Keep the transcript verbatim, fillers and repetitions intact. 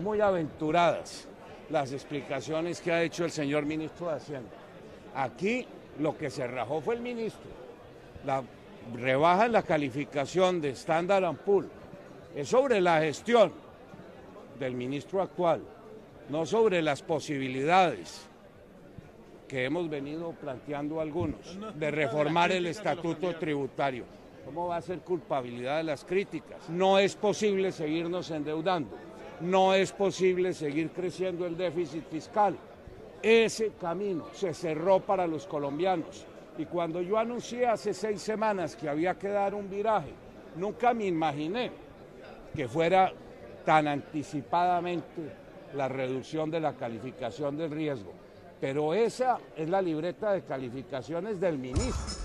muy aventuradas las explicaciones que ha hecho el señor ministro de Hacienda. Aquí lo que se rajó fue el ministro. La rebaja en la calificación de Standard and Poor's es sobre la gestión del ministro actual, no sobre las posibilidades que hemos venido planteando algunos de reformar el estatuto tributario. ¿Cómo va a ser culpabilidad de las críticas? No es posible seguirnos endeudando, no es posible seguir creciendo el déficit fiscal. Ese camino se cerró para los colombianos. Y cuando yo anuncié hace seis semanas que había que dar un viraje, nunca me imaginé que fuera tan anticipadamente la reducción de la calificación del riesgo. Pero esa es la libreta de calificaciones del ministro.